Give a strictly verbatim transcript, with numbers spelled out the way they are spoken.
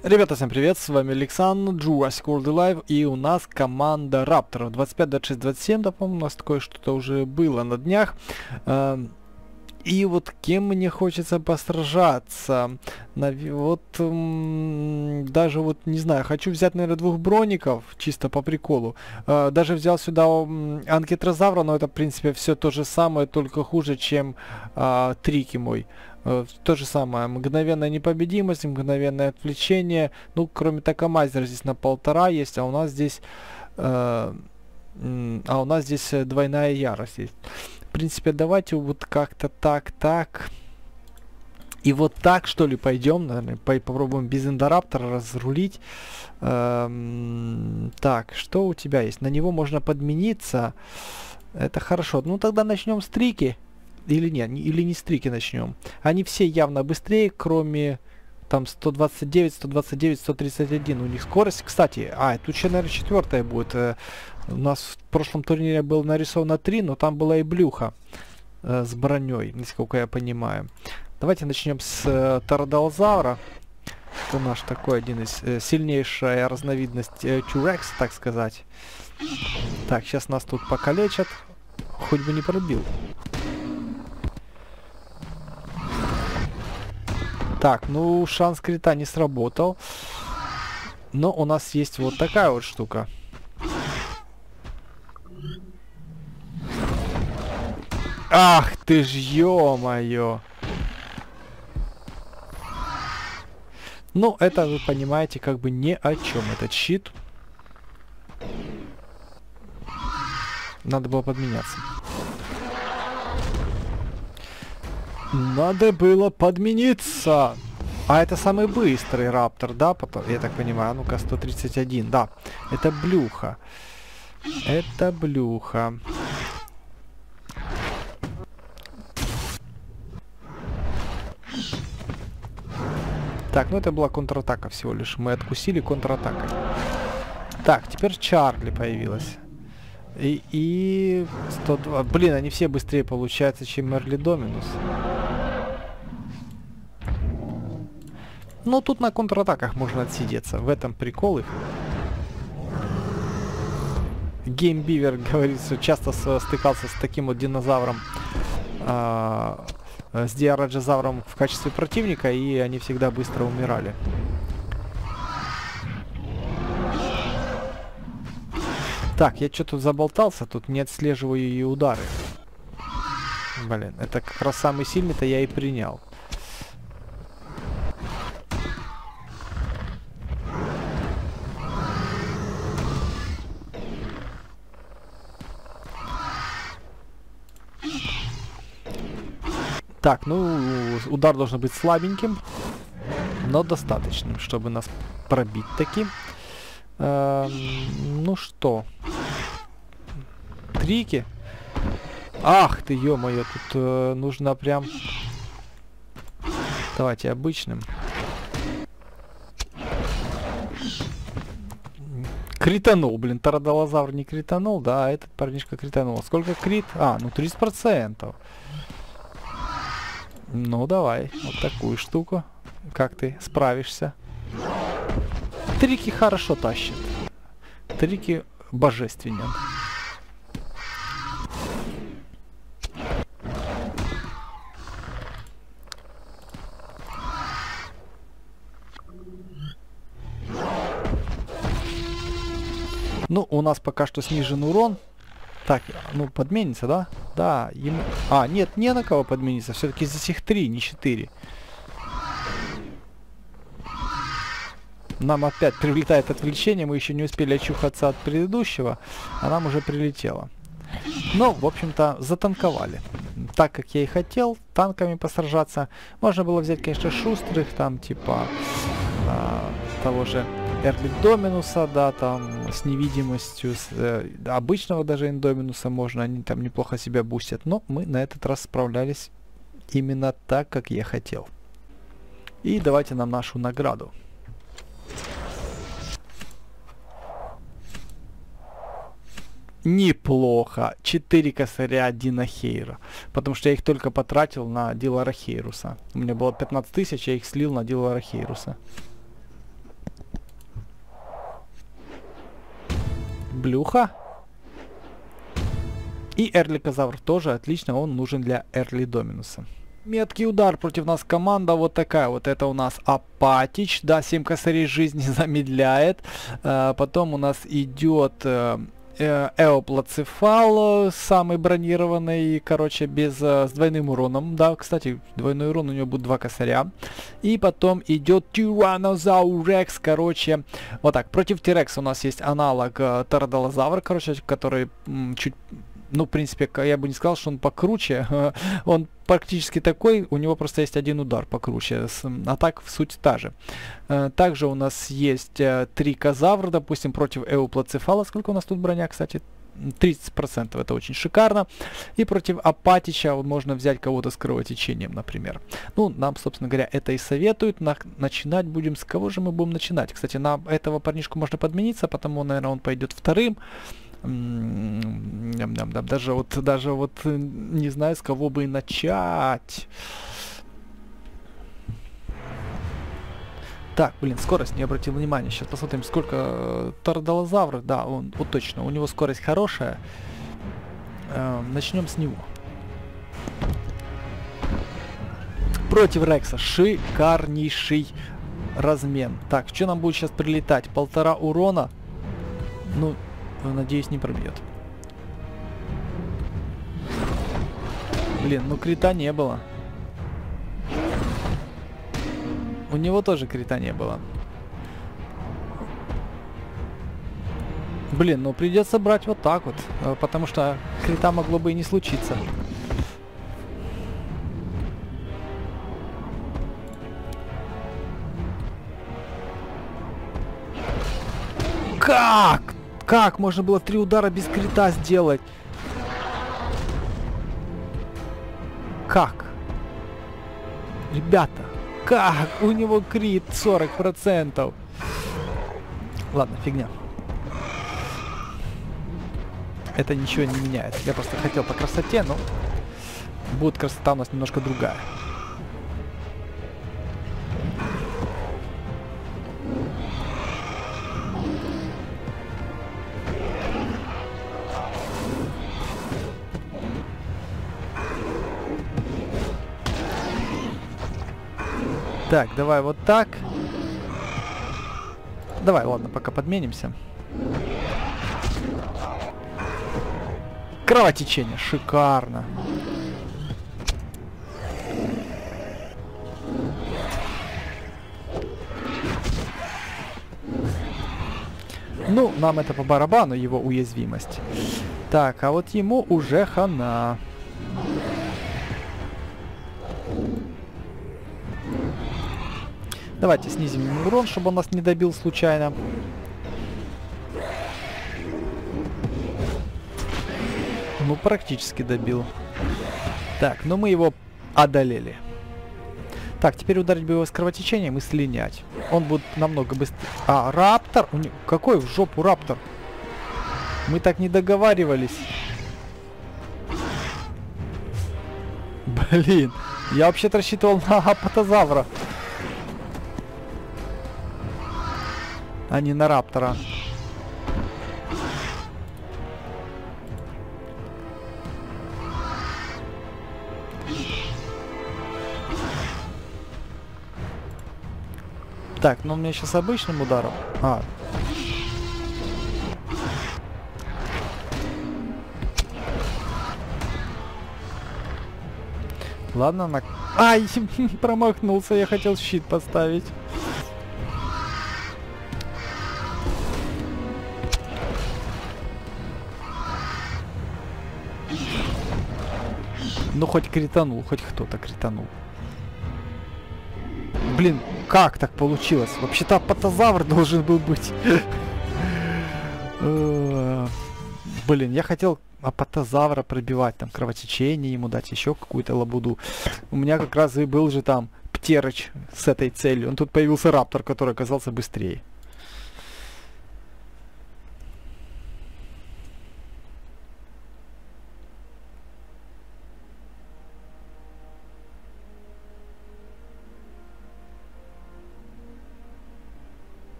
Ребята, всем привет, с вами Александр, Jurassic World Live, и у нас команда Рапторов. двадцать пять, двадцать шесть, двадцать семь, да, по-моему, у нас такое что-то уже было на днях. Эм, И вот кем мне хочется посражаться? Нави- Вот м, даже вот, не знаю, хочу взять, наверное, двух броников, чисто по приколу. Э, Даже взял сюда м, анкетрозавра, но это, в принципе, все то же самое, только хуже, чем а, Трики мой. Э, То же самое, мгновенная непобедимость, мгновенное отвлечение. Ну, кроме Такомайзера здесь на полтора есть, а у нас здесь... э, м, а у нас здесь э, двойная ярость есть. В принципе, давайте вот как-то так, так. И вот так, что ли, пойдем, наверное, по попробуем без Индораптора разрулить. Эм, так, что у тебя есть? На него можно подмениться. Это хорошо. Ну, тогда начнем с Трики. Или нет, не- или не с Трики начнем. Они все явно быстрее, кроме там сто двадцать девять, сто двадцать девять, сто тридцать один. У них скорость, кстати, а, тут еще, наверное, четвертая будет. э, У нас в прошлом турнире было нарисовано три, но там была и Блюха э, с броней, насколько я понимаю. Давайте начнем с э, Тарадалзавра. Это наш такой один из э, сильнейшая разновидность э, Тюрекс, так сказать. Так, сейчас нас тут покалечат. Хоть бы не пробил. Так, ну шанс крита не сработал. Но у нас есть вот такая вот штука. Ах ты ж, ё-моё. Ну, это вы понимаете, как бы ни о чем этот щит. Надо было подменяться. Надо было подмениться. А это самый быстрый раптор, да? Потом, я так понимаю. А ну-ка, сто тридцать один. Да, это Блюха. Это Блюха. Так, ну это была контратака всего лишь. Мы откусили контратакой. Так, теперь Чарли появилась. И, и сто два. Блин, они все быстрее получаются, чем Мерли Доминус. Но тут на контратаках можно отсидеться. В этом прикол их. Геймбивер говорит, что часто с- стыкался с таким вот динозавром. а, с диараджозавром в качестве противника, и они всегда быстро умирали. Так, я что тут заболтался, тут не отслеживаю и удары. Блин, это как раз самый сильный-то я и принял. Так, ну, удар должен быть слабеньким, но достаточным, чтобы нас пробить таки. Эм, ну что? Трики? Ах ты, ё-моё, тут э, нужно прям... Давайте обычным. Кританул, блин, Тарадалозавр не кританул, да, а этот парнишка кританул. Сколько крит? А, ну тридцать процентов. Ну давай, вот такую штуку. Как ты справишься? Трики хорошо тащит. Трики божественен. Ну, у нас пока что снижен урон. Так, ну подменится, да? Да, ему... А, нет, не на кого подмениться. Все-таки здесь их три, не четыре. Нам опять прилетает отвлечение. Мы еще не успели очухаться от предыдущего, а нам уже прилетело. Ну, в общем-то, затанковали. Так, как я и хотел, танками посражаться. Можно было взять, конечно, шустрых, там, типа, а, того же Эрли Доминуса, да, там, с невидимостью, с, э, обычного даже Индоминуса можно, они там неплохо себя бустят. Но мы на этот раз справлялись именно так, как я хотел. И давайте нам нашу награду. Неплохо. четыре косаря Дина Хейра. Потому что я их только потратил на Дилара Хейруса. У меня было пятнадцать тысяч, я их слил на Дилара Хейруса. Блюха. И эрликозавр тоже отлично, он нужен для эрли доминуса. Меткий удар против нас команда вот такая. Вот это у нас Апатич. Да, семь косарей жизни замедляет. А, потом у нас идет э, э, Эоплацефал, самый бронированный, короче, без, э, с двойным уроном. Да, кстати, двойной урон, у него будет два косаря. И потом идет Тираннозаурекс, короче. Вот так, против Тирекса у нас есть аналог э, Тарадолозавр, короче, который м, чуть... Ну, в принципе, я бы не сказал, что он покруче. Он практически такой, у него просто есть один удар покруче. А так, в суть та же. Также у нас есть три козавра, допустим, против Эуплацефала. Сколько у нас тут броня, кстати? тридцать процентов, это очень шикарно. И против Апатича можно взять кого-то с кровотечением, например. Ну, нам, собственно говоря, это и советуют. На начинать будем с кого же мы будем начинать? Кстати, на этого парнишку можно подмениться, потому, наверное, он пойдет вторым. М-м-м, даже вот, даже вот не знаю, с кого бы и начать. Так, блин, скорость не обратил внимания. Сейчас посмотрим, сколько Тарадолозавров. Да, он, вот точно, у него скорость хорошая. Э, начнем с него. Против Рекса шикарнейший размен. Так, что нам будет сейчас прилетать? Полтора урона. Ну, надеюсь, не пробьет. Блин, ну крита не было. У него тоже крита не было. Блин, ну придется брать вот так вот, потому что крита могло бы и не случиться. Как? Как можно было три удара без крита сделать? Как? Ребята, как? У него крит сорок процентов. Ладно, фигня. Это ничего не меняет. Я просто хотел по красоте, но будет красота у нас немножко другая. Так, давай вот так. Давай, ладно, пока подменимся. Кровотечение, шикарно. Ну, нам это по барабану, его уязвимость. Так, а вот ему уже хана. Давайте снизим ему урон, чтобы он нас не добил случайно. Ну, практически добил. Так, ну мы его одолели. Так, теперь ударить бы его с кровотечением и слинять. Он будет намного быстрее. А, раптор? У него... Какой в жопу раптор? Мы так не договаривались. Блин, я вообще-то рассчитывал на апатозавра, а не на раптора. Так, ну у меня сейчас обычным ударом. А. Ладно, на... Ай, промахнулся, я хотел щит поставить. Ну, хоть кританул, хоть кто-то кританул. Блин, как так получилось? Вообще-то апатозавр должен был быть. Блин, я хотел апатозавра пробивать, там, кровотечение ему дать, еще какую-то лабуду. У меня как раз и был же там Птерыч с этой целью. Он тут появился раптор, который оказался быстрее.